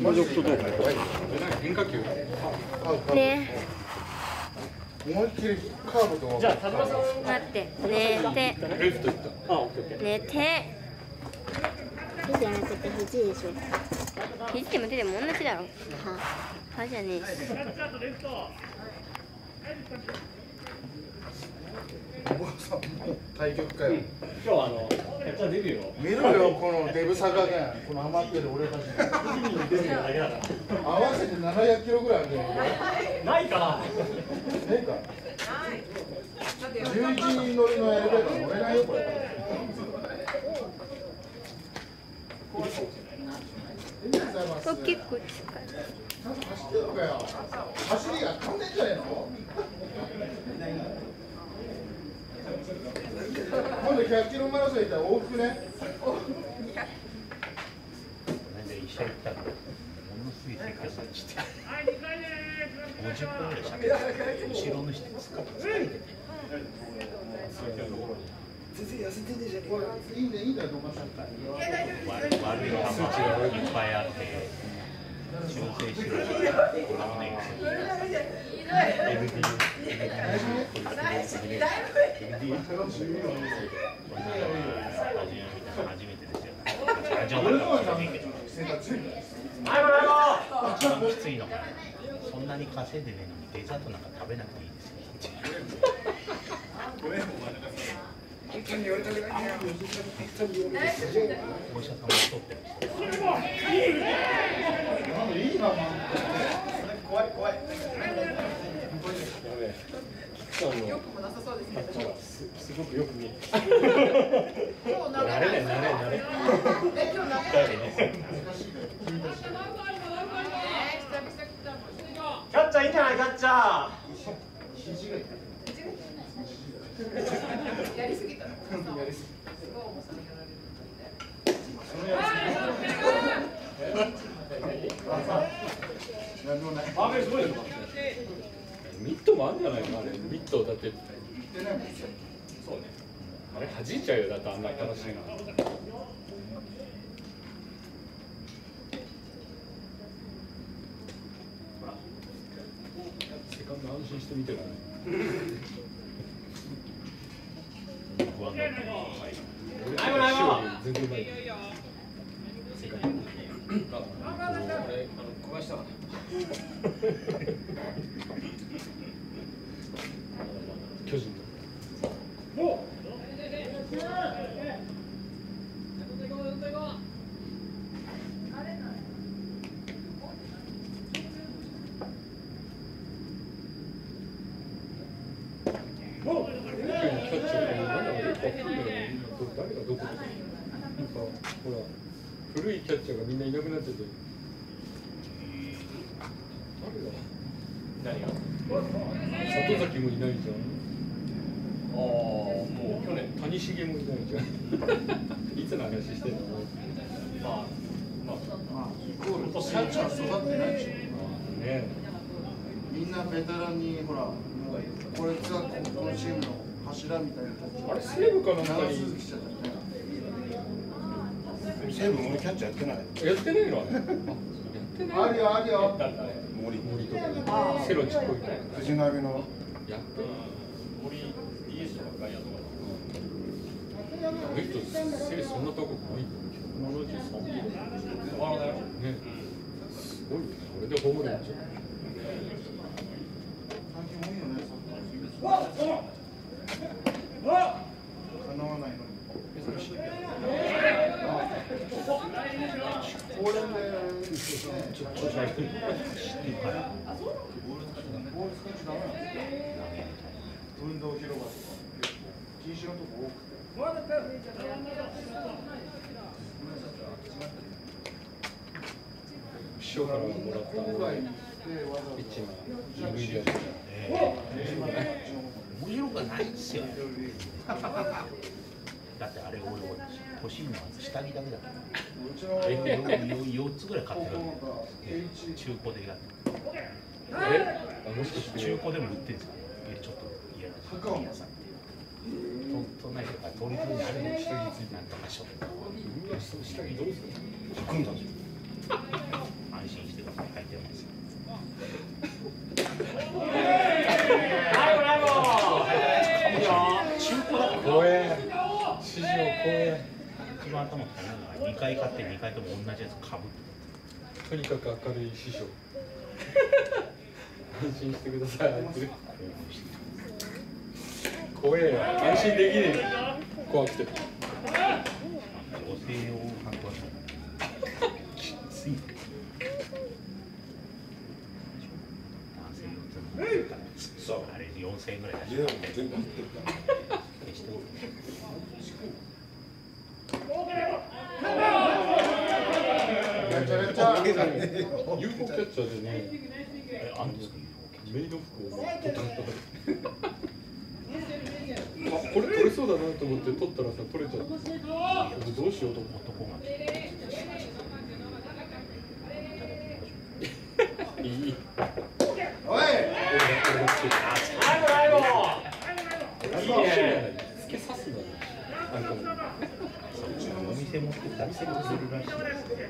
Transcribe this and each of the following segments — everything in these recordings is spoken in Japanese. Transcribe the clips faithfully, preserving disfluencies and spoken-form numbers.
プロジェクトどうか変化球ね思いっきりカーブとじゃあ田島さん待って寝てレフト行った。 あ、オッケーオッケー。 寝て手じゃなくて肘でしょ。 肘でも手でも同じだろ。 ははじゃねえし。 おばあさんも対局かよ。 今日はあのキャッチャーデビューを見ろよこのデブさ加減、この余ってる俺たち。 デビューだけだか合わせてななひゃくキロぐらいあるんだよ。 ら。ないかな。 ねえか。じゅういちにん乗りのエレベーター乗れないよこれ。 これ結構近い。 ちゃんと走ってるのかよ。走りが飛んでんじゃねえの？今度ひゃっキロマラソン行ったら往復ね。 なんで医者行ったらものすごいせっかちしてごじゅっぷんぐらいしゃべって後ろの人つか疲れてて全然痩せてんじゃねえか。いいねいいんだよ飲まされた。 悪い球がいっぱいあって修正しろよこれもね エルディー 初めてですよ。初一番きついのがそんなに稼いでねえのにデザートなんか食べなくていいですよ。 本当に言われたくないね。 お医者さんも取ってるし。 いいな。怖い怖い。 よくもなさそうですけど。すすごくよく見える。慣れない慣れ慣れ。え今日慣れない。キャッチャーいいんじゃないキャッチャー。 やりすぎたの。 やりすぎ。 あれすごいよ。ミットもあるんじゃないかなあれ。ミットだって。そうね。あれ弾いちゃうよだってあんな楽しいな。セカンド安心して見てるね。 不安だったの。 全然うまい。世界。あ、俺あの壊したかな。巨人の。キャッチャーがなんだろうよくわかんないよ。誰がどことか。なんかほら古いキャッチャーがみんないなくなってて。誰が？何が？里崎もいないじゃん。ああ、もう去年谷繁もいないじゃん。いつの話してんの？まあまあまあイコールキャッチャー育ってないでしょ。 ね。 みんなベテランにほらこれがこのチームの柱みたいなキャッチャー。 あれ西武かなんかに。 鈴木ちゃんだよね。 西武俺キャッチャーやってない。 やってないの？やってない。 あるよあるよ。 森森とか。セロチっぽい。 藤波の。 やってる。森イエスとかガイアとか。あの人背そんな高くない。ななじゅうさん。変わらないよ。ね。すごいよね。これでホームラン打っちゃう。 最近多いよね。叶わないのに。珍しい。これでちょっと調子悪い。ボール少しダメなんですよ。運動広場とか禁止のとこ多くて。 師匠からもらったピッチのイメージだ。 面白くないんですよ。だってあれ俺欲しいのは下着だけだから。よっつぐらい買ってるわけ。中古でやって。 え？もしかして中古でも売ってるんですか？ちょっと嫌だし。皆さん。都内とか通り通りにあるの下着ついてなんとかしょ。 うわ、その下着どうする？ 組んだんですよ。 安心頭とかにかい買ってにかいとも同じやつかぶってとにかく明るい師匠安心してください怖えよ安心できねえ怖くて女性を運ばせるきつい男性用とあれよんせんえんぐらい出して全部入ってるから消してめちゃめちゃユーフォー キャッチャーでねえあるんですかメイド服を取ったあこれ取れそうだなと思って取ったらさ取れちゃったどうしようと思って男がいいおい俺がつけた最後いいねつけさすなあれかもお店持ってたりするらしいです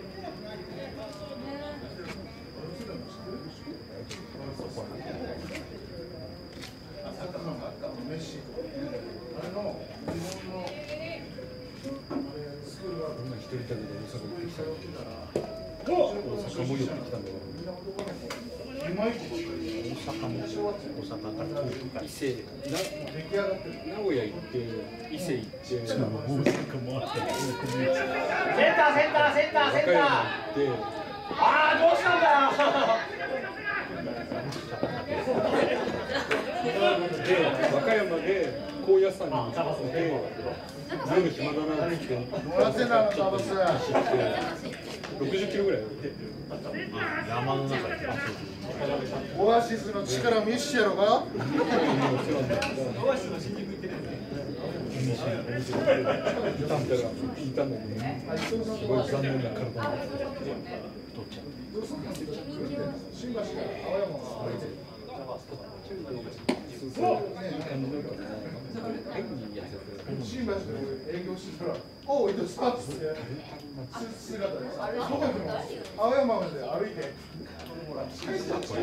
メッシあれの日本のスクールがこんな一人旅で大阪行ってきたの大阪も寄ってきたんだからうまいこと大阪も大阪から遠くから伊勢な出来上がってる名古屋行って伊勢行って大阪もあって遠くにセンターセンターセンターセンター和歌山行ってああどうしたんだよで和歌山で高野山に行って夜暇だなって言ってもらってんだろタバスろくじゅっキロぐらい山の中でオアシスの力見してやろうかオアシスの新宿行ってるいたんだがいたんだけどねすごい残念な体になって新橋から青山がそうそういい感じなんかな変に痩せて新橋で営業してたら「おういとスターツ」って姿でさどこ行くの青山まで歩いてほら急激に落と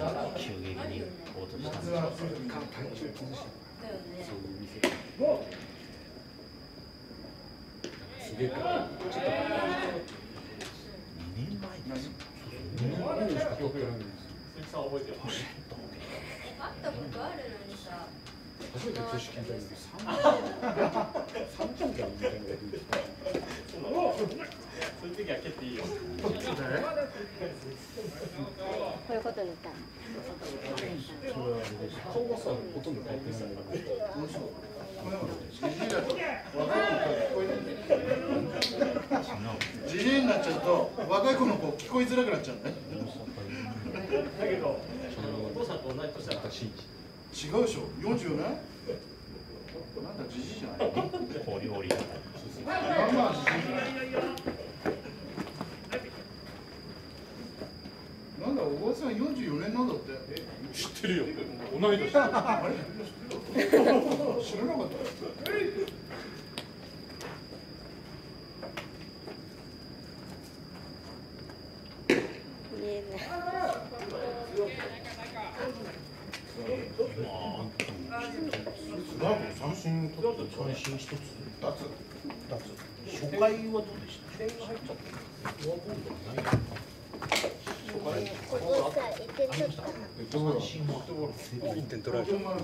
したんでしょうそういう店すげえからちょっとにねんまえですよ何ですか記憶がないんです会ったことあるのにさ初めて挙式聞いたんだけどさんじゅうだいみたいなこと言ってたそういう時は蹴っていいよこういうことにった顔がさほとんど変わってないじじいになっちゃうと若い子の子聞こえづらくなっちゃうねだけどお父さんと同じ年だった新違うでしょよんじゅうよねんなんだじじいじゃない小料理まあまあじじいなんだおばさんよんじゅうよねんなんだって知ってるよ同い年あれ知らなかった見えない三振取って三振一つ二つ初回はどうでしたフォアボールはないお父さん言ってちょっと三振はいってん取られた誰が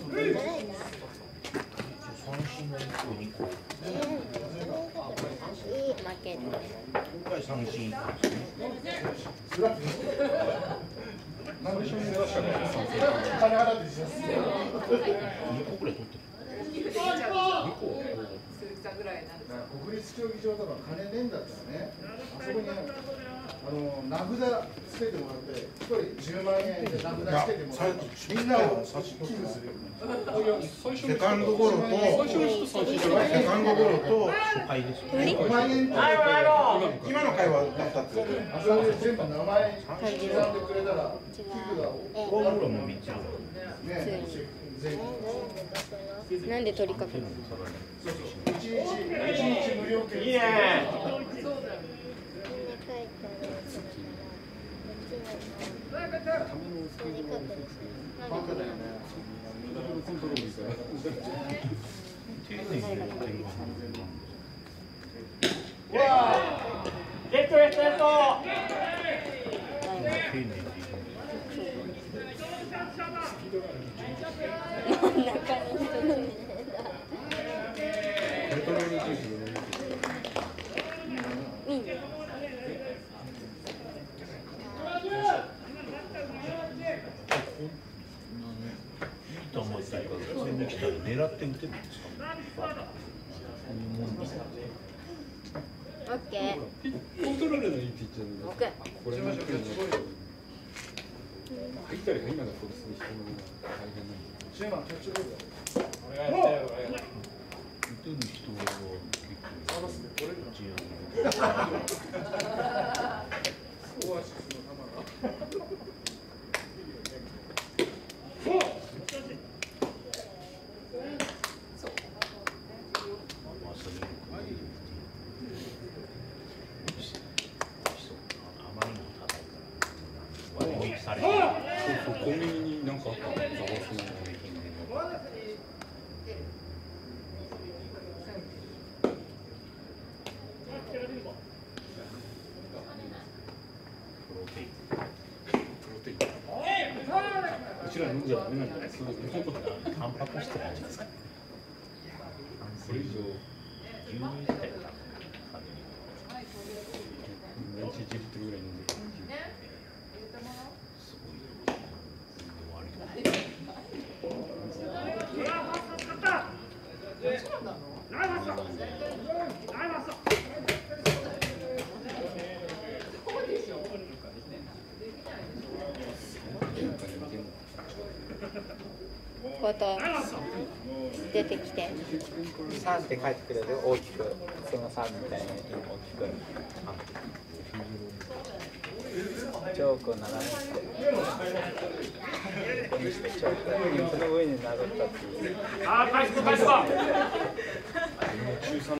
三振はにこ負ける今回三振なんでしょうね金払ってしますにこぐらい取ってる国立競技場とか金ねえんだったらねあそこにあの名札つけてもらって一人じゅうまんえんで名札つけてもらってみんなを寄付するセカンドゴロと最初の人三振じゃないセカンドゴロと初回ですよ鳥ごまんえんって今の回は二つあそこで全部名前刻んでくれたら寄付がフォアボールもみっつあるね全部なんで鳥かけるの一日一日無料券いいねバカだよねコントロールいいから丁寧にやってるわレッドレッドレッド。 真ん中に人のねペトロールジュースいいね。 いいと思ったら普通に来たら狙って打てるんですか。 オッケー。 コントロールのいいピッチャーなんだ。 オッケー。 これも来るの。入ったり入んなかったりする人の方が大変なんだ。 シェーマンキャッチボールだ。 打てる人は結構オアシスの球が。 されてそうそう、コンビニになんかあったの、ザワスの。うちら飲んじゃダメなんじゃないですか。 タンパク質なんじゃないですか。 これ以上、 牛乳自体がいちいちリットルぐらい飲んでる。 すごい。 こと出てきてさんって書いてくれる大きくそのさんみたいな大きくチョークを斜めにしてここにしてチョークその上になぞったっていう。 ああ、返す返すわ。